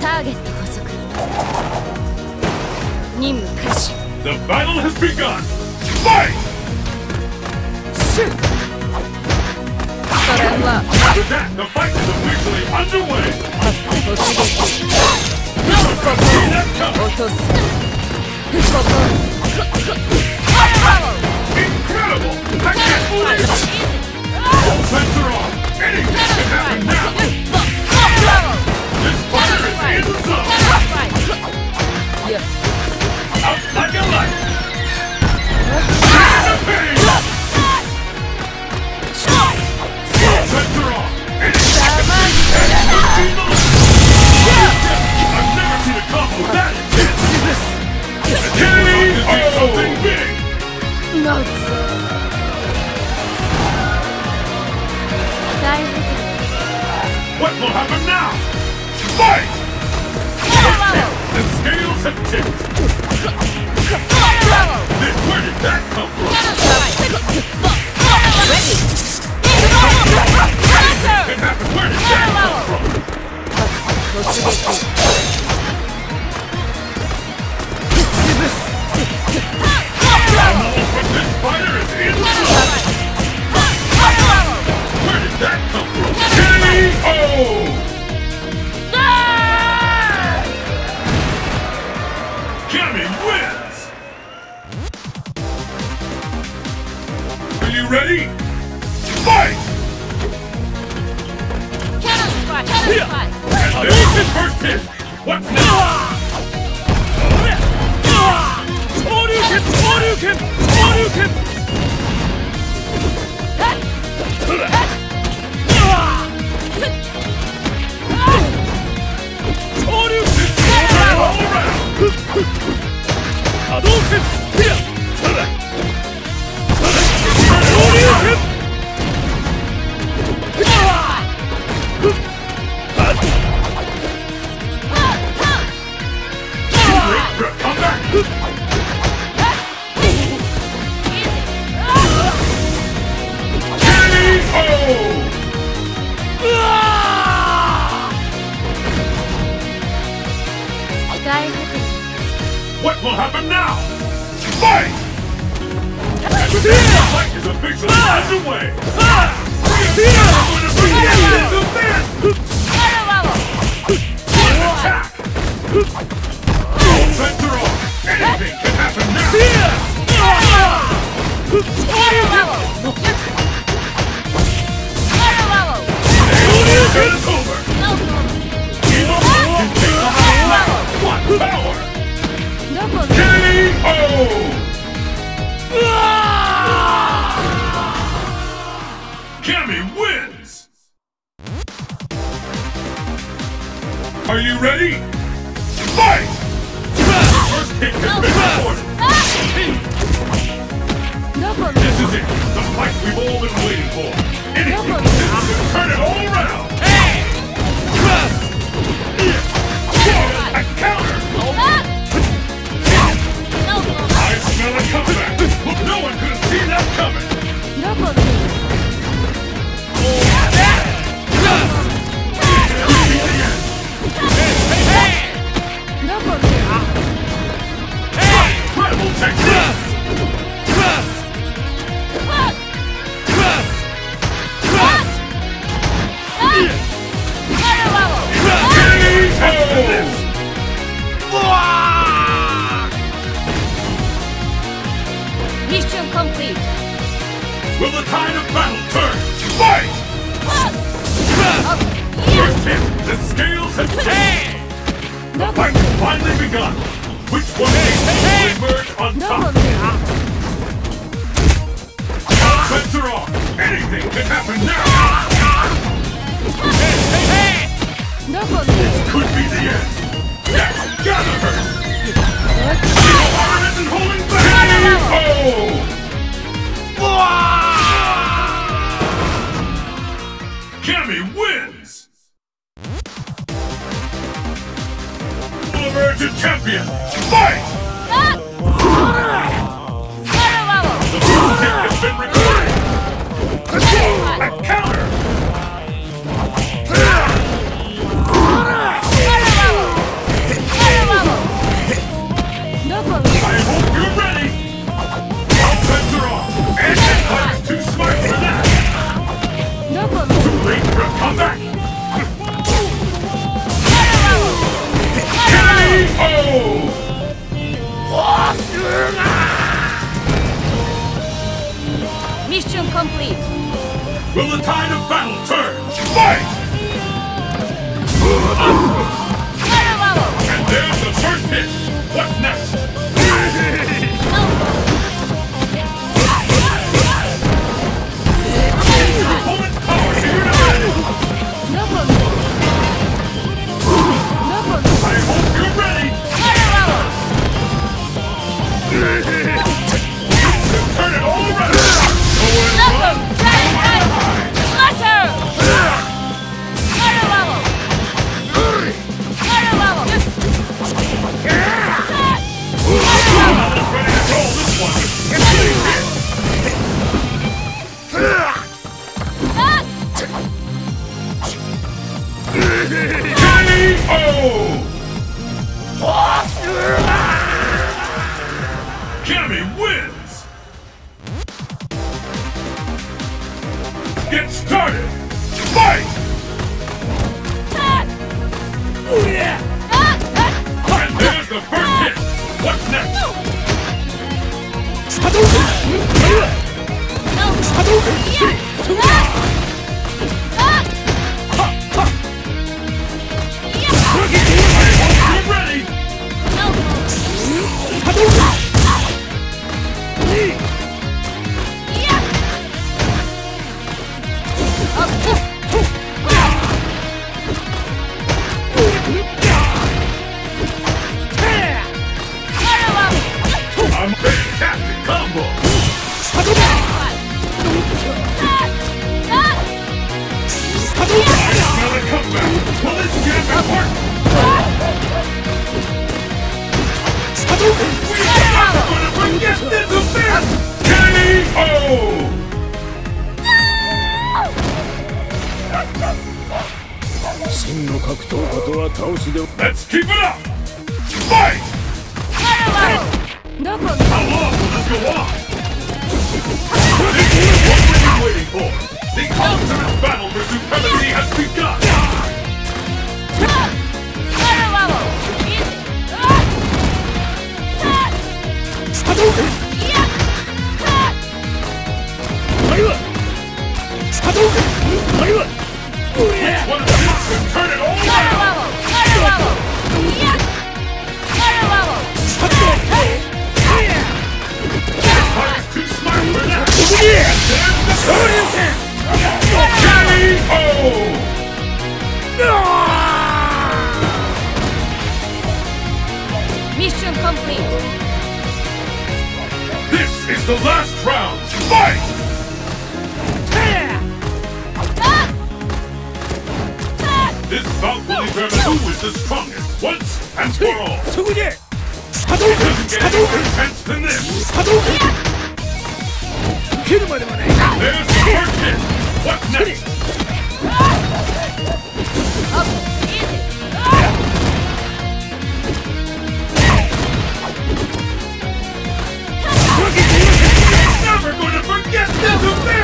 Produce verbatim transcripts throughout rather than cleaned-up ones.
The battle has begun! Fight! With that, the fight is officially underway! Incredible! I can't believe it! All bets are off! Anything can happen now! This fighter is in the zone! Out like a light! Feel the pain! All bets are off! Anything can happen! I've never seen a combo that intense! K O! Something big! What will happen now? Fight! The scales have tipped! Then where did that come from? Ready! It happened! Where did that come from? This fighter is in the zone! Where did that come from? K O! Cammy wins! Are you ready? Fight! And there's his first hit! What's next? What will happen now? Fight! And with that, the fight is officially underway! I'm going to bring the end to this! What an attack! All bets are off! Anything can happen now! It's over! Evil can take the high level! What power! K O! Cammy wins! Are you ready? Fight! First hit has been recorded! This is it! The fight we've all been waiting for! Anything can turn it all around! A counter! I smell a comeback! Look, no one could have seen that coming! Incredible technique! Mission complete. Will the tide of battle turn? Fight! First hit, the scales have tipped. The fight has finally begun. Which one will emerge on top? All bets are off. Anything can happen now. This could be the end. That's gotta hurt. Heart isn't holding back. Cammy wins! Will emerge a champion! Fight! The first hit has been recorded! A counter! Will the tide of battle turn? Fight! And there's the first hit! What's next? Your opponent's power figured out! I hope you're ready! Turn it all around! Cammy wins! Get started! Fight! And there's the first hit! What's next? You're ready! I'm fantastic combo! Another comeback! Will this jam work? We're never gonna forget this event! K O! Let's keep it up! Fight! How long will this go on? This is what we've been waiting for! The ultimate battle for supremacy has begun! Which one of these can turn it all around? Target's too smart for that! K O! Mission complete. This is the last round! Fight! This bout will determine who is the strongest once and for all! It doesn't get any more intense than this! There's the first hit! What's next? Never gonna forget this event!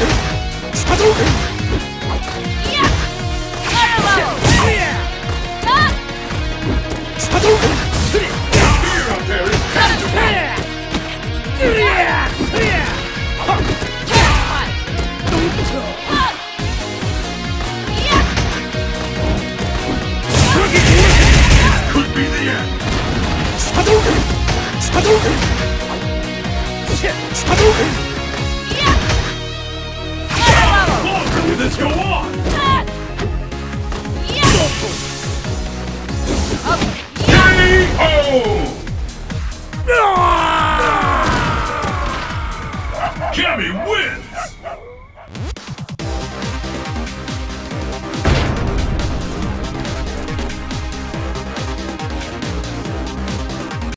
Fear out there is tangible! Could be the end! How longer will this go on? K O! Cammy wins!